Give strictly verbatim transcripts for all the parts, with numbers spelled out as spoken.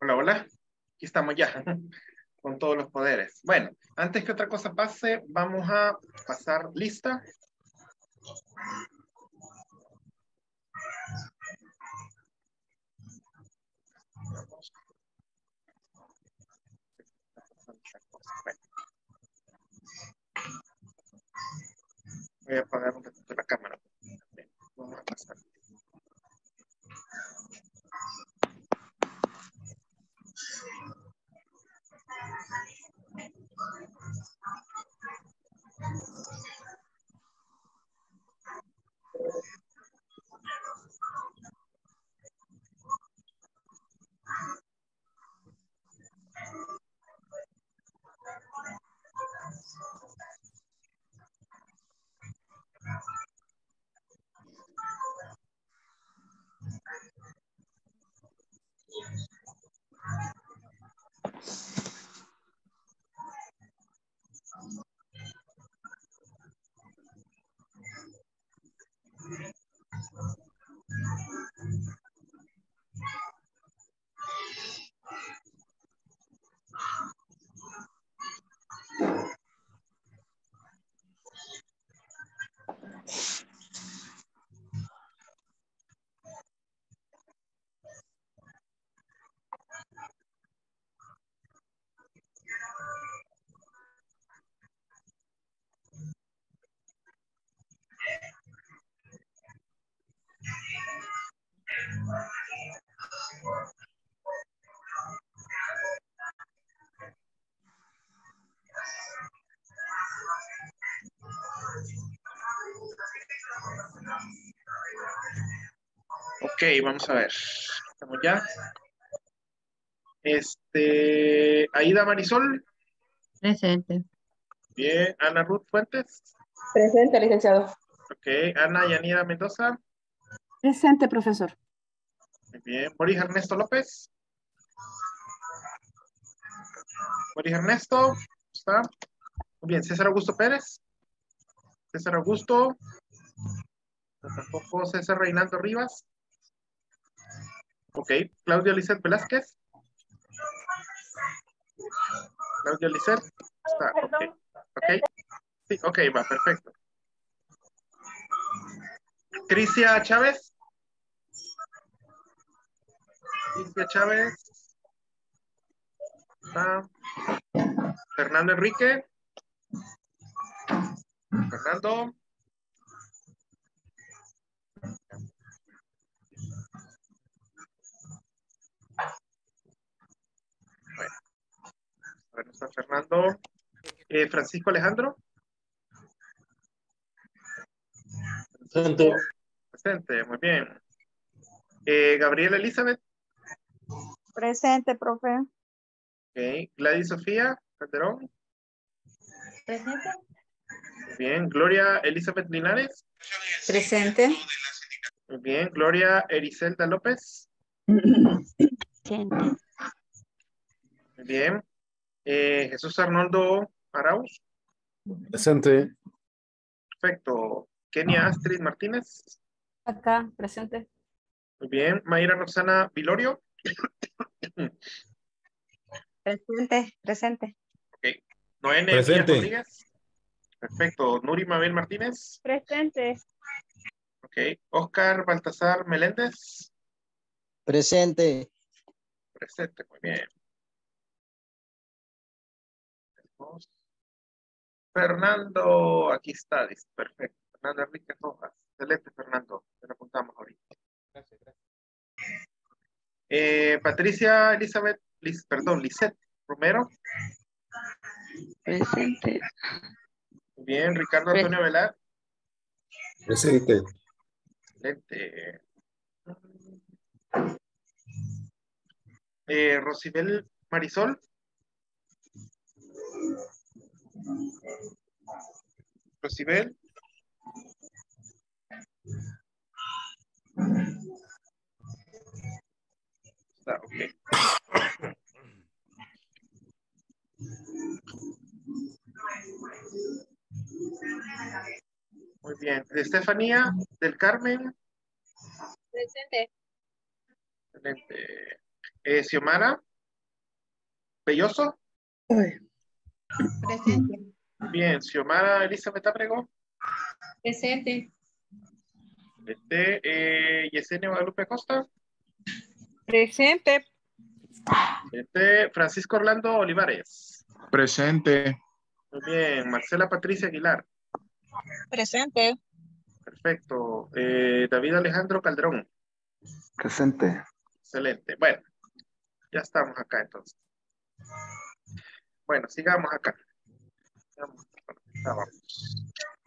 Hola, hola. Aquí estamos ya con todos los poderes. Bueno, antes que otra cosa pase, vamos a pasar lista. Bueno, voy a apagar un ratito la cámara. Vamos a pasar. Ok, vamos a ver. Estamos ya. Este, Aida Marisol. Presente. Bien. Ana Ruth Fuentes. Presente, licenciado. Ok. Ana Yanira Mendoza. Presente, profesor. Muy bien. Boris Ernesto López. Boris Ernesto. ¿Está? Muy bien. César Augusto Pérez. César Augusto. Tampoco César Reinaldo Rivas. Ok. Claudia Lizeth Velázquez. Claudia Lizeth. Está. Ok. Ok. Sí, ok, va, perfecto. Crisia Chávez. Crisia Chávez. Está. Fernando Enrique. Fernando. Bueno, a ver, está Fernando. Eh, Francisco Alejandro. Presente. Presente, muy bien. Eh, Gabriela Elizabeth. Presente, profe. Ok. Gladys Sofía Calderón. Presente. Muy bien. Gloria Elizabeth Linares. Presente. Muy bien. Gloria Ericelda López. Presente. Muy bien. Eh, Jesús Arnoldo Arauz. Presente. Perfecto. Kenia Astrid Martínez. Acá, presente. Muy bien. Mayra Roxana Vilorio. Presente, presente. Ok. Noene Díaz Presente. Rodríguez. Perfecto. Nuri Mabel Martínez. Presente. Ok. Oscar Baltasar Meléndez. Presente. Presente. Muy bien. Fernando, aquí está. Dice. Perfecto. Fernando Enrique Rojas. Excelente, Fernando. Te lo apuntamos ahorita. Gracias, gracias. Eh, Patricia Elizabeth, Liz, perdón, Lisette Romero. Presente. Muy bien. Ricardo Antonio Velar. Presente. Excelente. Eh, Rosibel Marisol. Rosibel. Está, ok. Muy bien. Estefanía del Carmen. Presente. Excelente. Eh, Xiomara. Belloso. Presente. Bien, Xiomara Elizabeth Abrego. Presente. Este, eh, Yesenia Guadalupe Acosta. Presente. Este, Francisco Orlando Olivares. Presente. Muy bien, Marcela Patricia Aguilar. Presente. Perfecto. Eh, David Alejandro Calderón. Presente. Excelente. Bueno, ya estamos acá entonces. Bueno, sigamos acá. Sigamos. Ah, vamos.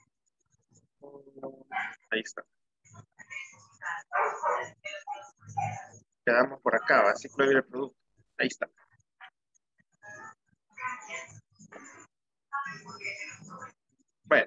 Ahí está. Quedamos por acá, va, ciclo de vida del producto. Ahí está. Bueno.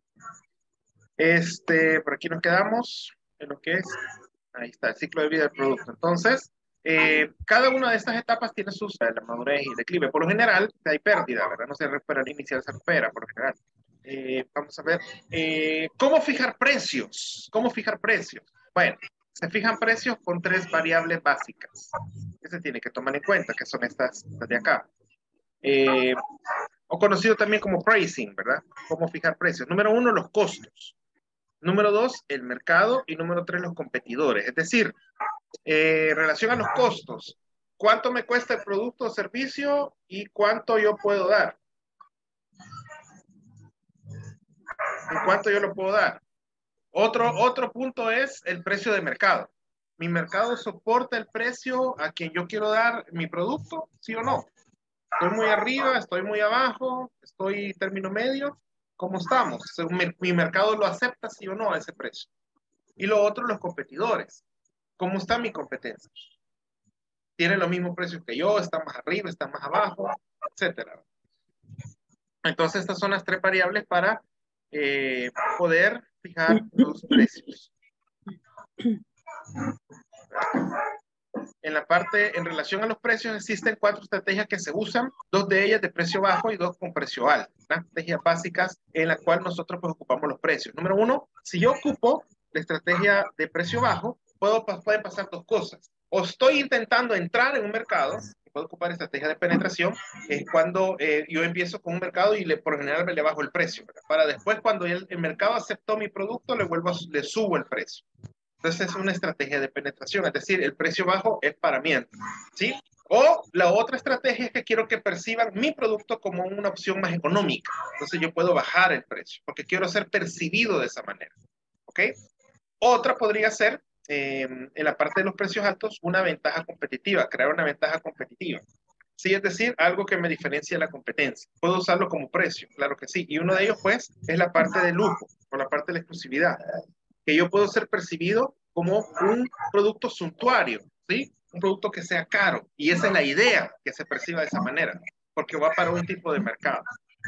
Este, por aquí nos quedamos en lo que es, ahí está, el ciclo de vida del producto. Entonces, eh, cada una de estas etapas tiene sus, eh, la madurez y declive. Por lo general, hay pérdida, ¿verdad? No se recupera al inicial, se recupera, por lo general. Eh, vamos a ver, eh, ¿cómo fijar precios? ¿Cómo fijar precios? Bueno, se fijan precios con tres variables básicas que se tiene que tomar en cuenta, que son estas, estas de acá. Eh, o conocido también como pricing, ¿verdad? ¿Cómo fijar precios? Número uno, los costos. Número dos, el mercado. Y número tres, los competidores. Es decir, eh, en relación a los costos, ¿cuánto me cuesta el producto o servicio y cuánto yo puedo dar? ¿Y cuánto yo lo puedo dar? Otro, otro punto es el precio de mercado. ¿Mi mercado soporta el precio a quien yo quiero dar mi producto? ¿Sí o no? ¿Estoy muy arriba? ¿Estoy muy abajo? ¿Estoy término medio? ¿Cómo estamos? ¿Mi mercado lo acepta sí o no a ese precio? Y lo otro, los competidores. ¿Cómo está mi competencia? ¿Tiene los mismos precios que yo? ¿Está más arriba? ¿Está más abajo? Etcétera. Entonces, estas son las tres variables para eh, poder fijar los precios. En la parte, en relación a los precios, existen cuatro estrategias que se usan, dos de ellas de precio bajo y dos con precio alto. Las estrategias básicas en las cuales nosotros pues, ocupamos los precios. Número uno, si yo ocupo la estrategia de precio bajo, puedo, pueden pasar dos cosas. O estoy intentando entrar en un mercado, puedo ocupar estrategia de penetración, es cuando eh, yo empiezo con un mercado y le, por general me le bajo el precio, ¿verdad? Para después, cuando el, el mercado aceptó mi producto, le vuelvo a, le subo el precio. Entonces es una estrategia de penetración, es decir, el precio bajo es para mí, ¿sí? O la otra estrategia es que quiero que perciban mi producto como una opción más económica. Entonces yo puedo bajar el precio, porque quiero ser percibido de esa manera, ¿ok? Otra podría ser, eh, en la parte de los precios altos, una ventaja competitiva, crear una ventaja competitiva. Sí, es decir, algo que me diferencia de la competencia. Puedo usarlo como precio, claro que sí. Y uno de ellos, pues, es la parte de lujo, o la parte de la exclusividad. Que yo puedo ser percibido como un producto suntuario, ¿sí? Un producto que sea caro. Y esa es la idea, que se perciba de esa manera, porque va para un tipo de mercado.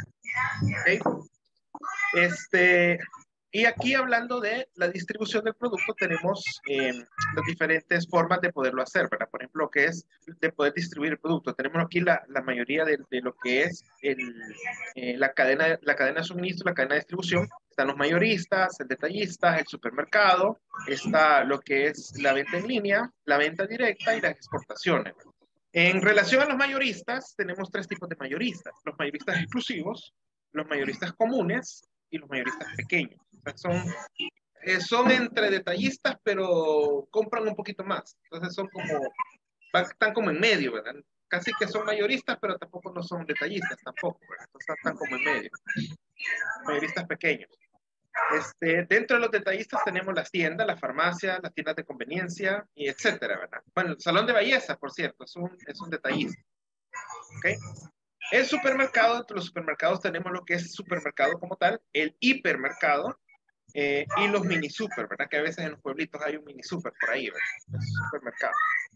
¿Ok? Este, y aquí hablando de la distribución del producto, tenemos eh, las diferentes formas de poderlo hacer, ¿verdad? Por ejemplo, lo que es de poder distribuir el producto. Tenemos aquí la, la mayoría de, de lo que es el, eh, la, cadena, la cadena de suministro, la cadena de distribución. Están los mayoristas, el detallista, el supermercado, está lo que es la venta en línea, la venta directa y las exportaciones. En relación a los mayoristas, tenemos tres tipos de mayoristas. Los mayoristas exclusivos, los mayoristas comunes y los mayoristas pequeños. O sea, son, eh, son entre detallistas, pero compran un poquito más. Entonces son como, están como en medio, ¿verdad? Casi que son mayoristas, pero tampoco no son detallistas, tampoco, ¿verdad? Entonces están como en medio. Mayoristas pequeños. Este, dentro de los detallistas tenemos las tiendas, las farmacias, las tiendas de conveniencia, y etcétera, ¿verdad? Bueno, el salón de belleza, por cierto, es un, es un detallista. ¿Ok? El supermercado, entre los supermercados tenemos lo que es el supermercado como tal, el hipermercado eh, y los mini super, ¿verdad? Que a veces en los pueblitos hay un mini super por ahí, ¿verdad? Es supermercado.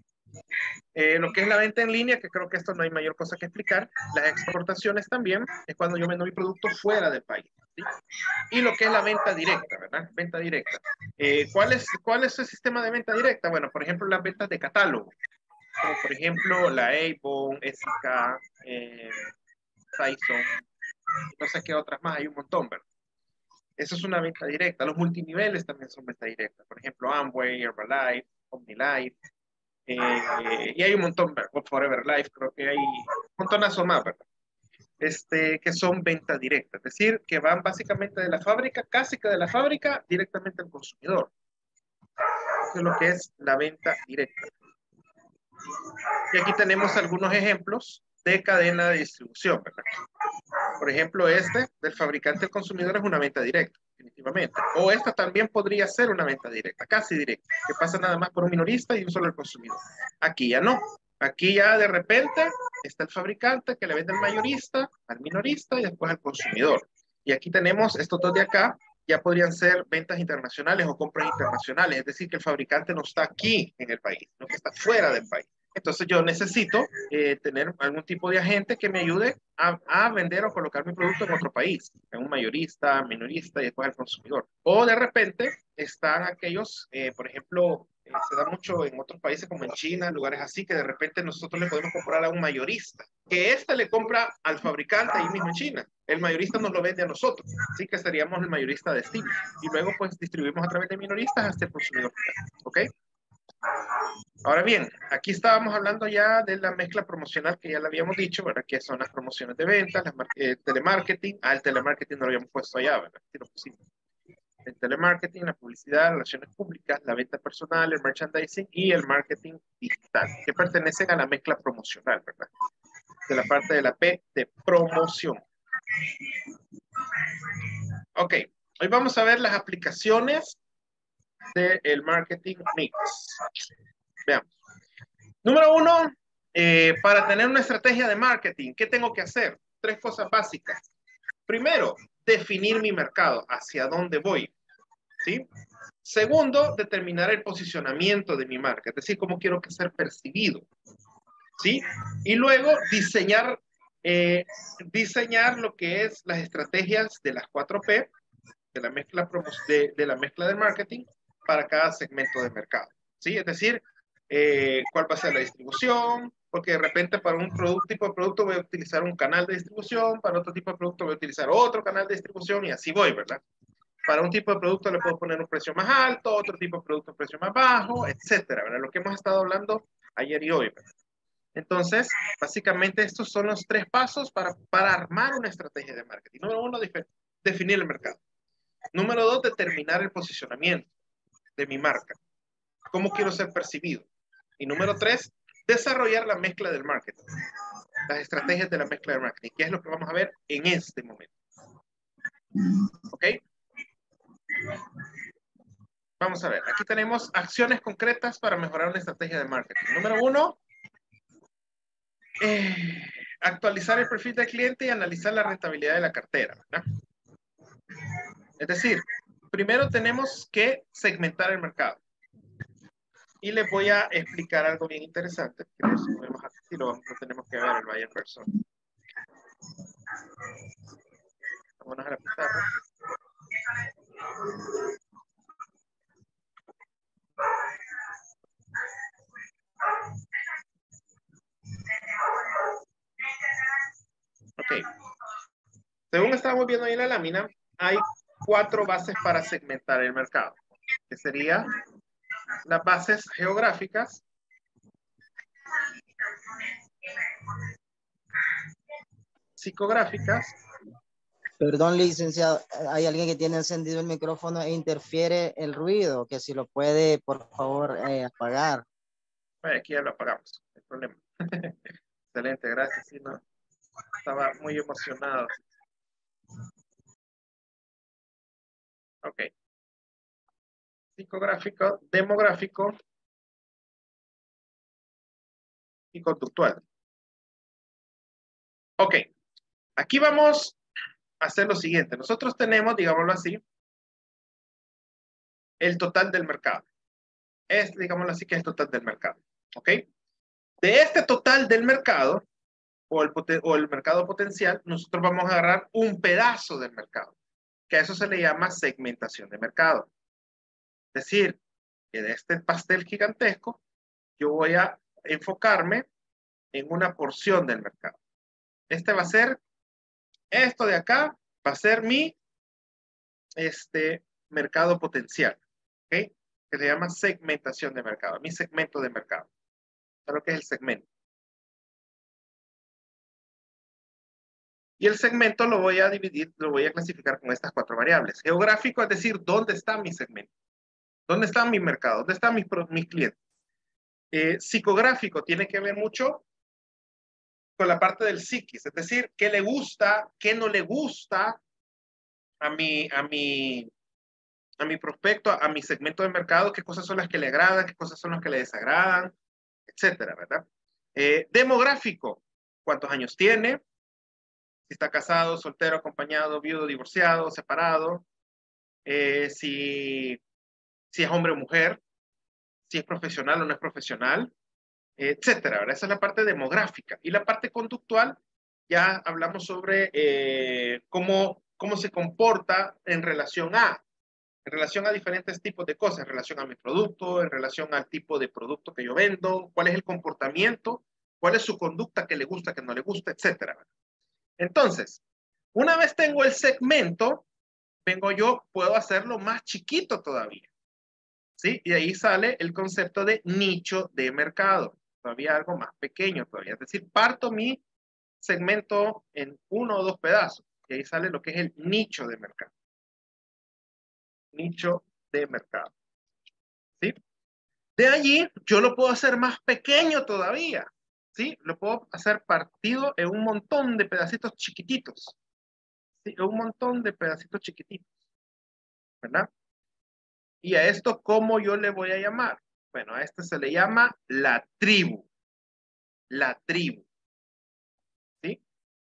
Eh, lo que es la venta en línea, que creo que esto no hay mayor cosa que explicar. Las exportaciones también, es cuando yo vendo mi producto fuera del país, ¿sí? Y lo que es la venta directa, ¿verdad? Venta directa. Eh, ¿cuál es, ¿Cuál es el sistema de venta directa? Bueno, por ejemplo, las ventas de catálogo. Como por ejemplo, la Avon, S K, eh, Tyson, no sé qué otras más, hay un montón, ¿verdad? Eso es una venta directa. Los multiniveles también son venta directa. Por ejemplo, Amway, Herbalife, OmniLife, Eh, y hay un montón, Forever Life, creo que hay un montonazo más, ¿verdad? Este, que son venta directa, es decir, que van básicamente de la fábrica, casi que de la fábrica, directamente al consumidor. Eso es lo que es la venta directa. Y aquí tenemos algunos ejemplos de cadena de distribución, ¿verdad? Por ejemplo, este del fabricante al consumidor es una venta directa, definitivamente. O esta también podría ser una venta directa, casi directa, que pasa nada más por un minorista y un solo al consumidor. Aquí ya no. Aquí ya de repente está el fabricante que le vende al mayorista, al minorista y después al consumidor. Y aquí tenemos estos dos de acá, ya podrían ser ventas internacionales o compras internacionales, es decir, que el fabricante no está aquí en el país, no que está fuera del país. Entonces yo necesito eh, tener algún tipo de agente que me ayude a, a vender o colocar mi producto en otro país, en un mayorista, minorista y después al consumidor. O de repente están aquellos, eh, por ejemplo, eh, se da mucho en otros países como en China, lugares así, que de repente nosotros le podemos comprar a un mayorista, que éste le compra al fabricante ahí mismo en China. El mayorista nos lo vende a nosotros, así que seríamos el mayorista de destino. Y luego pues distribuimos a través de minoristas hasta el consumidor final, ¿ok? Ahora bien, aquí estábamos hablando ya de la mezcla promocional que ya le habíamos dicho, ¿verdad? Que son las promociones de ventas, las eh, telemarketing. Ah, el telemarketing no lo habíamos puesto allá, ¿verdad? Sí lo pusimos. El telemarketing, la publicidad, las relaciones públicas, la venta personal, el merchandising y el marketing digital, que pertenecen a la mezcla promocional, ¿verdad? De la parte de la P de promoción. Ok, hoy vamos a ver las aplicaciones del marketing mix. Veamos. Número uno, eh, para tener una estrategia de marketing, ¿qué tengo que hacer? Tres cosas básicas. Primero, definir mi mercado, hacia dónde voy, ¿sí? Segundo, determinar el posicionamiento de mi marca, es decir, cómo quiero que sea percibido, ¿sí? Y luego, diseñar, eh, diseñar lo que es las estrategias de las cuatro P, de la mezcla, de, de la mezcla del marketing, para cada segmento de mercado, ¿sí? Es decir, eh, cuál va a ser la distribución, porque de repente para un producto, tipo de producto voy a utilizar un canal de distribución, para otro tipo de producto voy a utilizar otro canal de distribución y así voy, ¿verdad? Para un tipo de producto le puedo poner un precio más alto, otro tipo de producto un precio más bajo, etcétera, ¿verdad? Lo que hemos estado hablando ayer y hoy, ¿verdad? Entonces, básicamente estos son los tres pasos para, para armar una estrategia de marketing. Número uno, definir el mercado. Número dos, determinar el posicionamiento de mi marca. ¿Cómo quiero ser percibido? Y número tres, desarrollar la mezcla del marketing. Las estrategias de la mezcla del marketing, que es lo que vamos a ver en este momento. ¿Ok? Vamos a ver. Aquí tenemos acciones concretas para mejorar una estrategia de marketing. Número uno, eh, actualizar el perfil del cliente y analizar la rentabilidad de la cartera, ¿verdad? Es decir, primero tenemos que segmentar el mercado. Y les voy a explicar algo bien interesante. Que no subimos aquí, lo, lo tenemos que ver el buyer persona. Vámonos a la pizarra. Ok. Según estamos viendo ahí en la lámina, hay cuatro bases para segmentar el mercado, que serían las bases geográficas, psicográficas. Perdón, licenciado, hay alguien que tiene encendido el micrófono e interfiere el ruido, que si lo puede, por favor, eh, apagar. Bueno, aquí ya lo apagamos, no hay problema. Excelente, gracias. Sí, no, estaba muy emocionado. Ok. Psicográfico, demográfico y conductual. Ok. Aquí vamos a hacer lo siguiente. Nosotros tenemos, digámoslo así, el total del mercado. Es, digámoslo así, que es el total del mercado. ¿Ok? De este total del mercado, o el, o el mercado potencial, nosotros vamos a agarrar un pedazo del mercado, que a eso se le llama segmentación de mercado. Es decir, que de este pastel gigantesco, yo voy a enfocarme en una porción del mercado. Este va a ser, esto de acá, va a ser mi este, mercado potencial. ¿Ok? Que se llama segmentación de mercado, mi segmento de mercado. a lo que es el segmento. Y el segmento lo voy a dividir, lo voy a clasificar con estas cuatro variables. Geográfico, es decir, ¿dónde está mi segmento? ¿Dónde está mi mercado? ¿Dónde están mis, mis clientes? Eh, psicográfico tiene que ver mucho con la parte del psiquis, es decir, qué le gusta, qué no le gusta a mi, a mi, a mi prospecto, a mi segmento de mercado, qué cosas son las que le agradan, qué cosas son las que le desagradan, etcétera, ¿verdad? Eh, demográfico, ¿cuántos años tiene? Si está casado, soltero, acompañado, viudo, divorciado, separado, eh, si, si es hombre o mujer, si es profesional o no es profesional, etcétera, ¿verdad? Esa es la parte demográfica. Y la parte conductual, ya hablamos sobre eh, cómo, cómo se comporta en relación a, en relación a diferentes tipos de cosas, en relación a mi producto, en relación al tipo de producto que yo vendo, cuál es el comportamiento, cuál es su conducta que le gusta, que no le gusta, etcétera, ¿verdad? Entonces, una vez tengo el segmento, vengo yo, puedo hacerlo más chiquito todavía, ¿sí? Y ahí sale el concepto de nicho de mercado, todavía algo más pequeño todavía. Es decir, parto mi segmento en uno o dos pedazos, y ahí sale lo que es el nicho de mercado. Nicho de mercado, ¿sí? De allí, yo lo puedo hacer más pequeño todavía, ¿sí? Lo puedo hacer partido en un montón de pedacitos chiquititos, ¿sí? En un montón de pedacitos chiquititos, ¿verdad? Y a esto, ¿cómo yo le voy a llamar? Bueno, a este se le llama la tribu. La tribu. ¿Sí?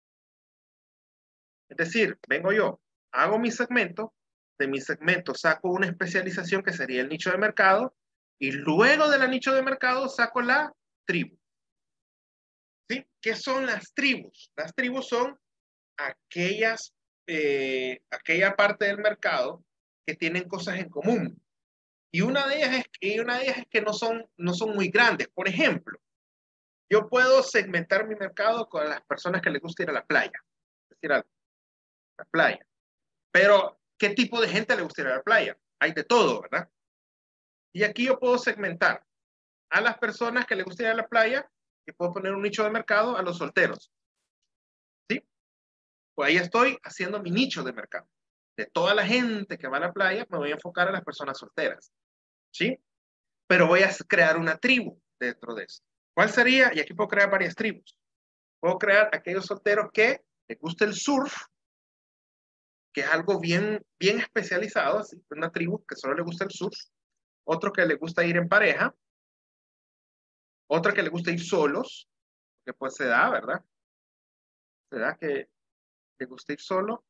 Es decir, vengo yo, hago mi segmento, de mi segmento saco una especialización que sería el nicho de mercado, y luego de la nicho de mercado saco la tribu. ¿Sí? ¿Qué son las tribus? Las tribus son aquellas, eh, aquella parte del mercado que tienen cosas en común. Y una de ellas es, y una de ellas es que no son, no son muy grandes. Por ejemplo, yo puedo segmentar mi mercado con las personas que les gusta ir a la playa. Es decir, a la playa. Pero, ¿qué tipo de gente le gusta ir a la playa? Hay de todo, ¿verdad? Y aquí yo puedo segmentar a las personas que les gusta ir a la playa y puedo poner un nicho de mercado a los solteros. ¿Sí? Pues ahí estoy haciendo mi nicho de mercado. De toda la gente que va a la playa, me voy a enfocar a las personas solteras. ¿Sí? Pero voy a crear una tribu dentro de eso. ¿Cuál sería? Y aquí puedo crear varias tribus. Puedo crear aquellos solteros que les gusta el surf, que es algo bien, bien especializado, así, una tribu que solo le gusta el surf, otro que le gusta ir en pareja, otro que le gusta ir solos, que pues se da, ¿verdad? Se da que le gusta ir solo.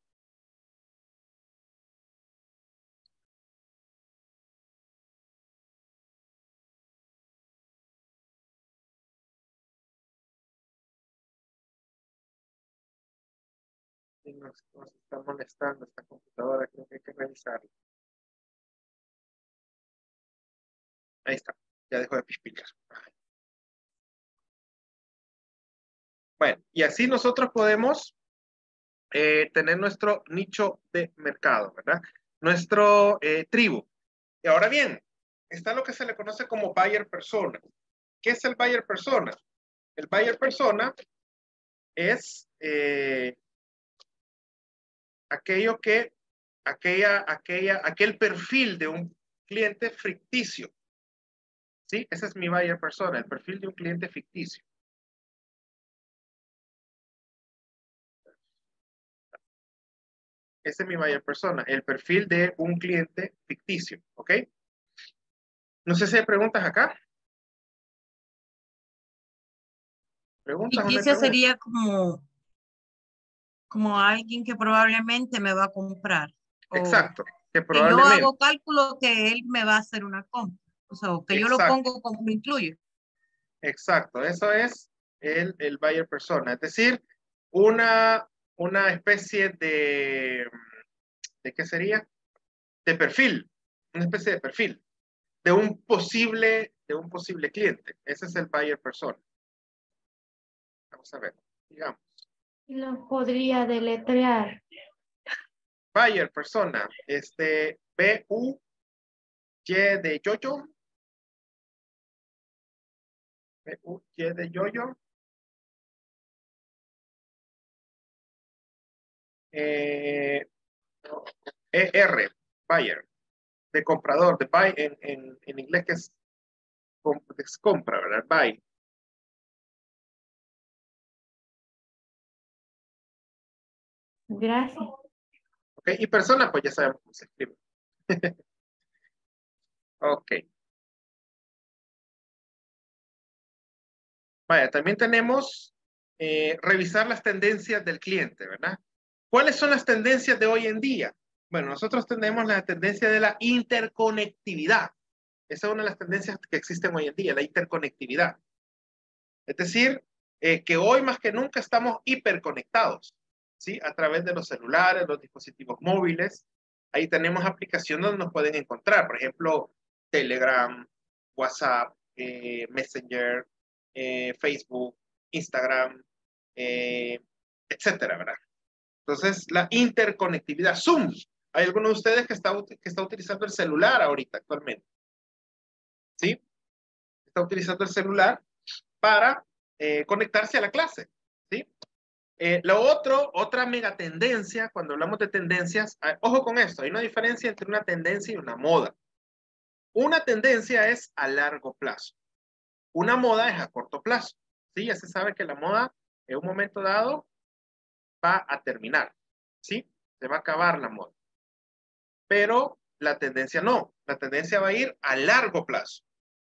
Y nos, nos está molestando esta computadora, creo que hay que revisarla. Ahí está, ya dejó de pispilar. Bueno, y así nosotros podemos eh, tener nuestro nicho de mercado, ¿verdad? Nuestro eh, tribu. Y ahora bien, está lo que se le conoce como buyer persona. ¿Qué es el buyer persona? El buyer persona es eh, aquello que, aquella, aquella, aquel perfil de un cliente ficticio. ¿Sí? Ese es mi buyer persona, el perfil de un cliente ficticio. Ese es mi buyer persona, el perfil de un cliente ficticio. ¿Ok? No sé si hay preguntas acá. ¿Preguntas o no hay Ficticio preguntas? sería como, como alguien que probablemente me va a comprar. O Exacto, que que yo probablemente. hago cálculo que él me va a hacer una compra. O sea, que yo lo Exacto. pongo como lo incluyo. Exacto, eso es el, el buyer persona, es decir, una, una especie de, ¿de qué sería? De perfil, una especie de perfil de un posible, de un posible cliente. Ese es el buyer persona. Vamos a ver, digamos. Lo podría deletrear. Buyer persona, este, B U Y de yoyo, B U Y de yoyo. Eh, E R, buyer, de comprador, de buy en, en, en inglés que es, es compra, ¿verdad? Buy. Gracias. Ok, y persona, pues ya sabemos cómo se escribe. Ok. Vaya, también tenemos eh, revisar las tendencias del cliente, ¿verdad? ¿Cuáles son las tendencias de hoy en día? Bueno, nosotros tenemos la tendencia de la interconectividad. Esa es una de las tendencias que existen hoy en día, la interconectividad. Es decir, eh, que hoy más que nunca estamos hiperconectados, ¿sí? A través de los celulares, los dispositivos móviles. Ahí tenemos aplicaciones donde nos pueden encontrar, por ejemplo, Telegram, WhatsApp, eh, Messenger, eh, Facebook, Instagram, eh, etcétera, ¿verdad? Entonces, la interconectividad, Zoom. Hay algunos de ustedes que está, que está utilizando el celular ahorita, actualmente. ¿Sí? Está utilizando el celular para eh, conectarse a la clase. ¿Sí? Eh, lo otro, otra mega tendencia, cuando hablamos de tendencias, eh, ojo con esto, hay una diferencia entre una tendencia y una moda. Una tendencia es a largo plazo. Una moda es a corto plazo. ¿Sí? Ya se sabe que la moda en un momento dado va a terminar. ¿Sí? Se va a acabar la moda. Pero la tendencia no. La tendencia va a ir a largo plazo.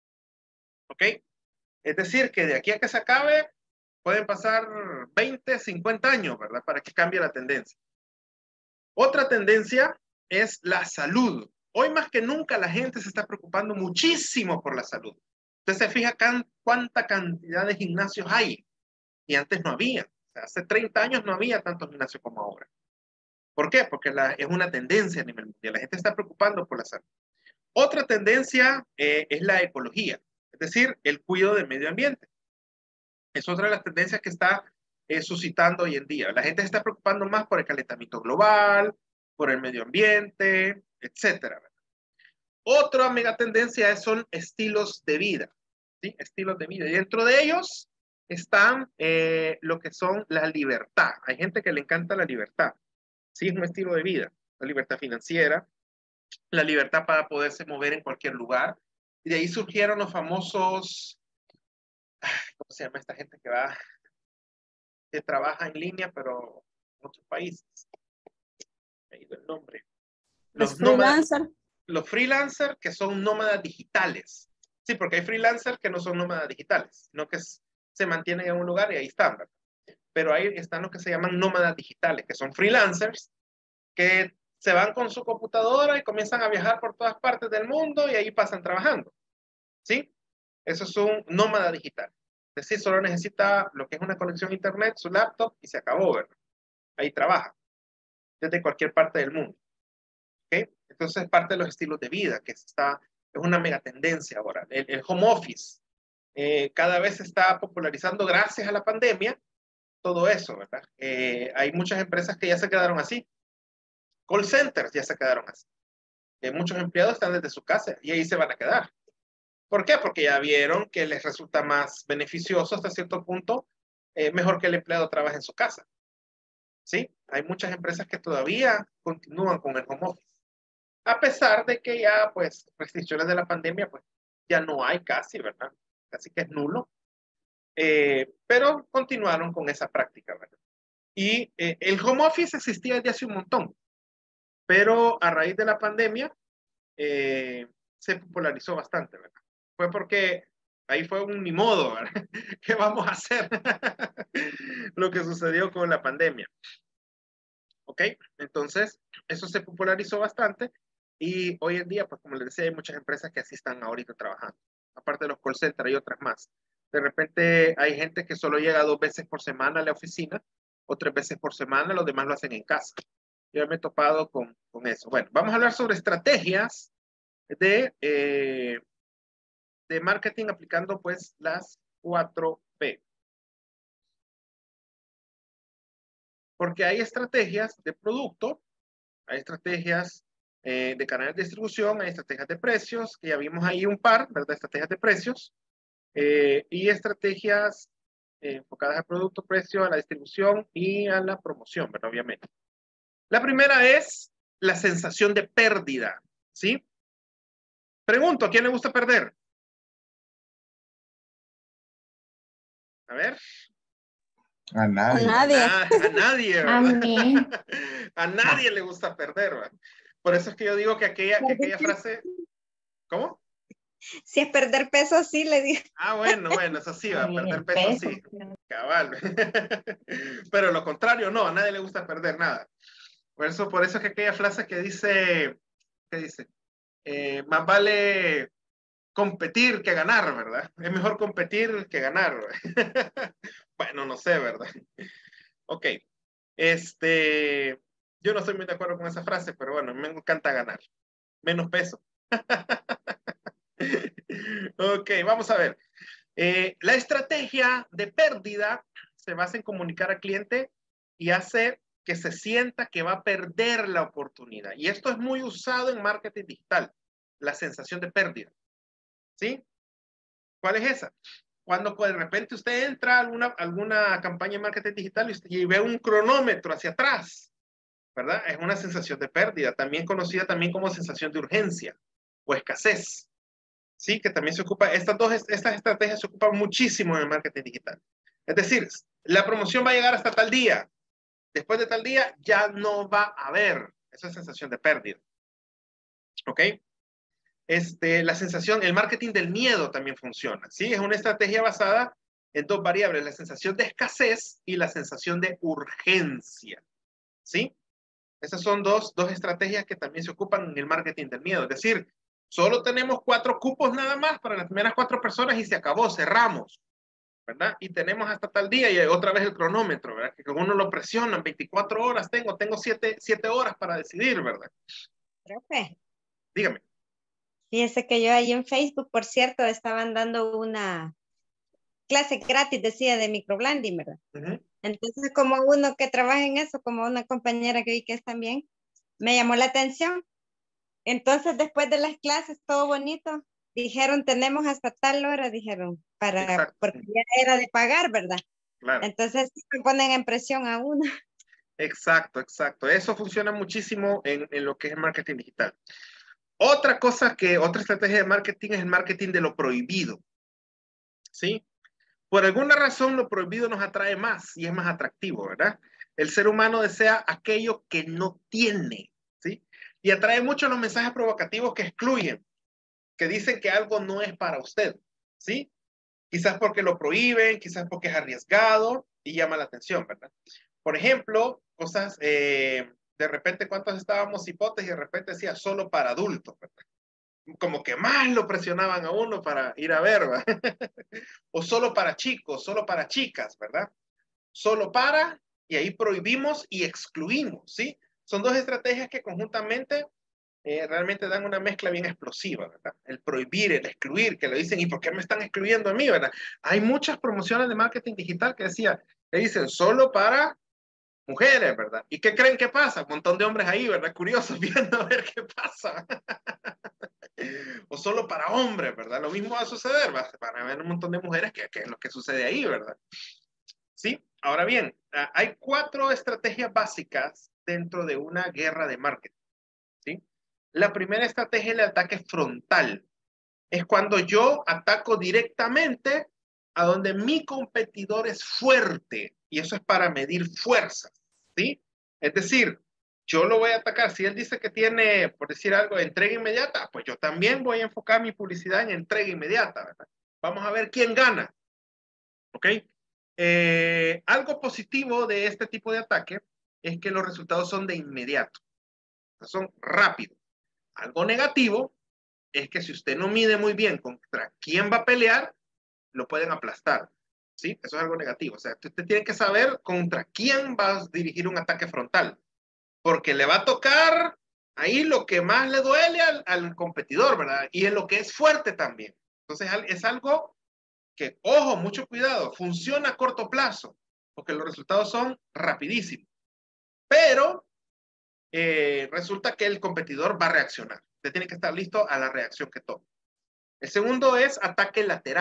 ¿Ok? Es decir, que de aquí a que se acabe, pueden pasar veinte, cincuenta años, ¿verdad? Para que cambie la tendencia. Otra tendencia es la salud. Hoy más que nunca la gente se está preocupando muchísimo por la salud. Usted se fija can, cuánta cantidad de gimnasios hay y antes no había. O sea, hace treinta años no había tantos gimnasios como ahora. ¿Por qué? Porque la, es una tendencia a nivel mundial. La gente está preocupando por la salud. Otra tendencia eh, es la ecología, es decir, el cuidado del medio ambiente. Es otra de las tendencias que está eh, suscitando hoy en día. La gente se está preocupando más por el calentamiento global, por el medio ambiente, etcétera. Otra mega tendencia son estilos de vida, ¿sí? Estilos de vida. Y dentro de ellos están eh, lo que son la libertad. Hay gente que le encanta la libertad, ¿sí? Es un estilo de vida. La libertad financiera, la libertad para poderse mover en cualquier lugar. Y de ahí surgieron los famosos, ¿cómo se llama esta gente que va, que trabaja en línea, pero en otros países? Me ha ido el nombre. Los freelancers. Los freelancers que son nómadas digitales. Sí, porque hay freelancers que no son nómadas digitales, sino que es, se mantienen en un lugar y ahí están, ¿verdad? Pero ahí están los que se llaman nómadas digitales, que son freelancers que se van con su computadora y comienzan a viajar por todas partes del mundo y ahí pasan trabajando. ¿Sí? Eso es un nómada digital. Es decir, solo necesita lo que es una conexión a internet, su laptop y se acabó, ¿verdad? Ahí trabaja, desde cualquier parte del mundo. ¿Ok? Entonces, parte de los estilos de vida, que está, es una mega tendencia ahora. El, el home office eh, cada vez se está popularizando gracias a la pandemia, todo eso, ¿verdad? Eh, hay muchas empresas que ya se quedaron así. Call centers ya se quedaron así. Eh, muchos empleados están desde su casa y ahí se van a quedar. ¿Por qué? Porque ya vieron que les resulta más beneficioso hasta cierto punto, eh, mejor que el empleado trabaje en su casa. ¿Sí? Hay muchas empresas que todavía continúan con el home office. A pesar de que ya, pues, restricciones de la pandemia, pues, ya no hay casi, ¿verdad? Casi que es nulo. Eh, pero continuaron con esa práctica, ¿verdad? Y eh, el home office existía desde hace un montón, pero a raíz de la pandemia eh, se popularizó bastante, ¿verdad? Fue porque ahí fue un ni modo, ¿verdad? ¿Qué vamos a hacer? Lo que sucedió con la pandemia. ¿Ok? Entonces, eso se popularizó bastante y hoy en día, pues como les decía, hay muchas empresas que así están ahorita trabajando. Aparte de los call centers, hay otras más. De repente hay gente que solo llega dos veces por semana a la oficina o tres veces por semana, los demás lo hacen en casa. Yo me he topado con, con eso. Bueno, vamos a hablar sobre estrategias de, eh, de marketing aplicando pues las cuatro P. Porque hay estrategias de producto, hay estrategias eh, de canales de distribución, hay estrategias de precios, que ya vimos ahí un par, ¿verdad? Estrategias de precios. Eh, y estrategias eh, enfocadas al producto, precio, a la distribución y a la promoción, ¿verdad? Obviamente. La primera es la sensación de pérdida, ¿sí? Pregunto, ¿a quién le gusta perder? A ver. A A nadie. A, nadie. na- a nadie, A ¿verdad? mí. A nadie le gusta perder, ¿verdad? Por eso es que yo digo que aquella, que aquella frase... ¿Cómo? Si es perder peso, sí, le digo. Ah, bueno, bueno, eso sí, va a perder El peso, peso. sí. Cabal. Pero lo contrario, no, a nadie le gusta perder nada. Por eso, por eso es que aquella frase que dice, ¿qué dice? Eh, más vale competir que ganar, ¿verdad? Es mejor competir que ganar. Bueno, no sé, ¿verdad? Ok. Este, yo no estoy muy de acuerdo con esa frase, pero bueno, me encanta ganar. Menos peso. Ok, vamos a ver. Eh, la estrategia de pérdida se basa en comunicar al cliente y hace que se sienta que va a perder la oportunidad. Y esto es muy usado en marketing digital, la sensación de pérdida. ¿Sí? ¿Cuál es esa? Cuando de repente usted entra a alguna, alguna campaña de marketing digital y, usted, y ve un cronómetro hacia atrás, ¿verdad? Es una sensación de pérdida, también conocida también como sensación de urgencia o escasez. Sí, que también se ocupa, estas dos estas estrategias se ocupan muchísimo en el marketing digital. Es decir, la promoción va a llegar hasta tal día. Después de tal día ya no va a haber esa sensación de pérdida. ¿Ok? Este, la sensación, el marketing del miedo también funciona. ¿Sí? Es una estrategia basada en dos variables, la sensación de escasez y la sensación de urgencia. ¿Sí? Esas son dos, dos estrategias que también se ocupan en el marketing del miedo. Es decir, solo tenemos cuatro cupos nada más para las primeras cuatro personas y se acabó, cerramos, ¿verdad? Y tenemos hasta tal día y otra vez el cronómetro, ¿verdad? Que uno lo presionan, veinticuatro horas tengo, tengo siete, siete horas para decidir, ¿verdad? Profe, Dígame. fíjese que yo ahí en Facebook, por cierto, estaban dando una clase gratis, decía, de microblending, ¿verdad? Uh-huh. Entonces, como uno que trabaja en eso, como una compañera que vi que es también, me llamó la atención. Entonces, después de las clases, todo bonito, dijeron, tenemos hasta tal hora, dijeron, para, Exacto. porque ya era de pagar, ¿verdad? Claro. Entonces, sí me ponen en presión a uno. Exacto, exacto. Eso funciona muchísimo en, en lo que es el marketing digital. Otra cosa que, otra estrategia de marketing es el marketing de lo prohibido. ¿Sí? Por alguna razón lo prohibido nos atrae más y es más atractivo, ¿verdad? El ser humano desea aquello que no tiene, ¿sí? Y atrae mucho los mensajes provocativos que excluyen, que dicen que algo no es para usted, ¿sí? Quizás porque lo prohíben, quizás porque es arriesgado y llama la atención, ¿verdad? Por ejemplo, cosas, eh, de repente, ¿cuántos estábamos hipotes y de repente decía solo para adultos, ¿verdad? Como que más lo presionaban a uno para ir a ver, ¿verdad? O solo para chicos, solo para chicas, ¿verdad? Solo para, y ahí prohibimos y excluimos, ¿sí? Son dos estrategias que conjuntamente eh, realmente dan una mezcla bien explosiva, ¿verdad? El prohibir, el excluir, que le dicen, ¿y por qué me están excluyendo a mí, verdad? Hay muchas promociones de marketing digital que decía, que dicen, solo para mujeres, ¿verdad? ¿Y qué creen que pasa? Un montón de hombres ahí, ¿verdad? Curiosos, viendo a ver qué pasa. O solo para hombres, ¿verdad? Lo mismo va a suceder, va, van a haber un montón de mujeres que, que es lo que sucede ahí, ¿verdad? Sí, ahora bien, hay cuatro estrategias básicas dentro de una guerra de marketing, ¿sí? La primera estrategia es el ataque frontal. Es cuando yo ataco directamente a donde mi competidor es fuerte, y eso es para medir fuerzas, ¿sí? Es decir, yo lo voy a atacar. Si él dice que tiene, por decir algo, entrega inmediata, pues yo también voy a enfocar mi publicidad en entrega inmediata, ¿verdad? Vamos a ver quién gana, ¿ok? Eh, algo positivo de este tipo de ataque es que los resultados son de inmediato, son rápidos. Algo negativo es que si usted no mide muy bien contra quién va a pelear, lo pueden aplastar, ¿sí? Eso es algo negativo. O sea, usted tiene que saber contra quién va a dirigir un ataque frontal, porque le va a tocar ahí lo que más le duele al, al competidor, ¿verdad? Y en lo que es fuerte también. Entonces, es algo que, ojo, mucho cuidado, funciona a corto plazo, porque los resultados son rapidísimos. Pero eh, resulta que el competidor va a reaccionar. Usted tiene que estar listo a la reacción que tome. El segundo es ataque lateral,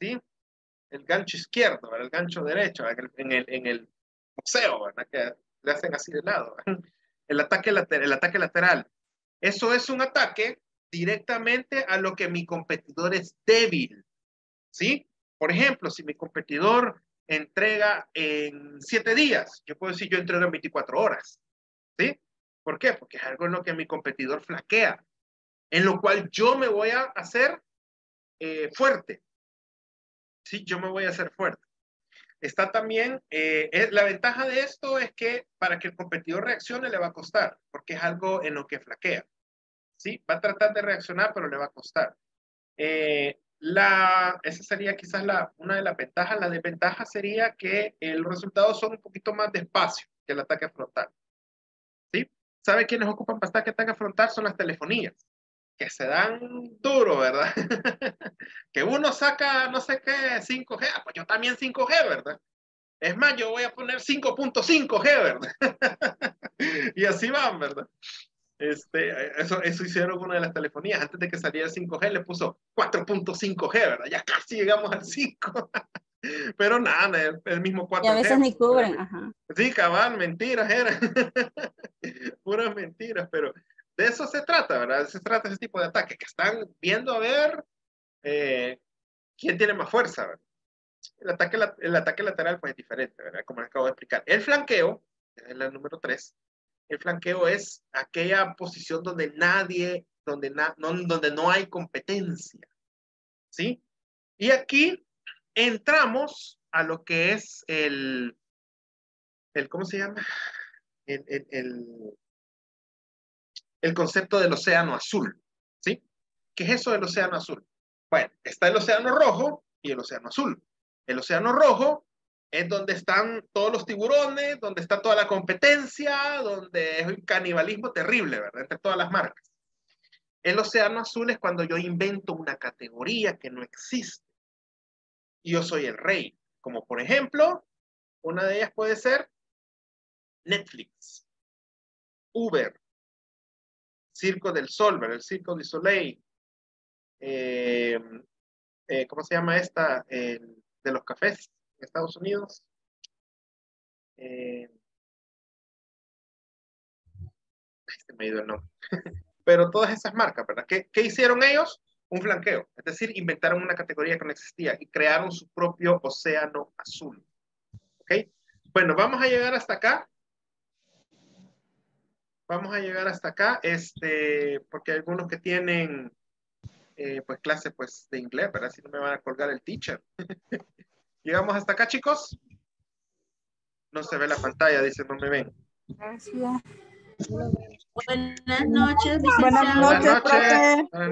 ¿sí? El gancho izquierdo, ¿verdad? El gancho derecho, en el, en el, en el boxeo, ¿verdad? Que le hacen así de lado. El ataque, later, el ataque lateral. Eso es un ataque directamente a lo que mi competidor es débil, ¿sí? Por ejemplo, si mi competidor entrega en siete días, yo puedo decir yo entrego en veinticuatro horas, ¿sí? ¿Por qué? Porque es algo en lo que mi competidor flaquea, en lo cual yo me voy a hacer eh, fuerte, ¿sí? Yo me voy a hacer fuerte. Está también, eh, es, la ventaja de esto es que para que el competidor reaccione le va a costar, porque es algo en lo que flaquea, ¿sí? Va a tratar de reaccionar, pero le va a costar. Eh, la, esa sería quizás la, una de las ventajas. La desventaja sería que eh, los resultados son un poquito más despacio que el ataque frontal, ¿sí? ¿Sabe quiénes ocupan bastante ataque frontal? Son las telefonías, que se dan duro, ¿verdad? Que uno saca, no sé qué, cinco G, ah, pues yo también cinco G, ¿verdad? Es más, yo voy a poner cinco punto cinco G, ¿verdad? Y así van, ¿verdad? Este, eso, eso hicieron una de las telefonías. Antes de que saliera el cinco G, le puso cuatro punto cinco G, ¿verdad? Ya casi llegamos al cinco. Pero nada, el, el mismo cuatro G. Y a veces ni cubren, ajá. Sí, cabal, mentiras eran. Puras mentiras, pero de eso se trata, ¿verdad? Se trata ese tipo de ataques, que están viendo a ver eh, quién tiene más fuerza, ¿verdad? El ataque, el ataque lateral pues es diferente, ¿verdad? Como les acabo de explicar. El flanqueo, es el número tres, el flanqueo es aquella posición donde nadie, donde, na, no, donde no hay competencia, ¿sí? Y aquí entramos a lo que es el, el ¿cómo se llama? El, el, el, el concepto del océano azul, ¿sí? ¿Qué es eso del océano azul? Bueno, está el océano rojo y el océano azul. El océano rojo es donde están todos los tiburones, donde está toda la competencia, donde es un canibalismo terrible, ¿verdad? Entre todas las marcas. El océano azul es cuando yo invento una categoría que no existe. Y yo soy el rey. Como por ejemplo, una de ellas puede ser Netflix, Uber, Circo del Sol, ¿verdad? El Circo du Soleil. Eh, eh, ¿Cómo se llama esta? Eh, de los cafés en Estados Unidos. Eh, este me ha ido el nombre. Pero todas esas marcas, ¿verdad? ¿Qué, ¿Qué hicieron ellos? Un flanqueo. Es decir, inventaron una categoría que no existía y crearon su propio océano azul. ¿Ok? Bueno, vamos a llegar hasta acá. Vamos a llegar hasta acá, este, porque hay algunos que tienen eh, pues clase pues, de inglés, ¿verdad? Si no me van a colgar el teacher. ¿Llegamos hasta acá, chicos? No se ve la pantalla, dice, no me ven. Gracias. Buenas noches, licenciado. Buenas noches, Buenas noches. profe. Buenas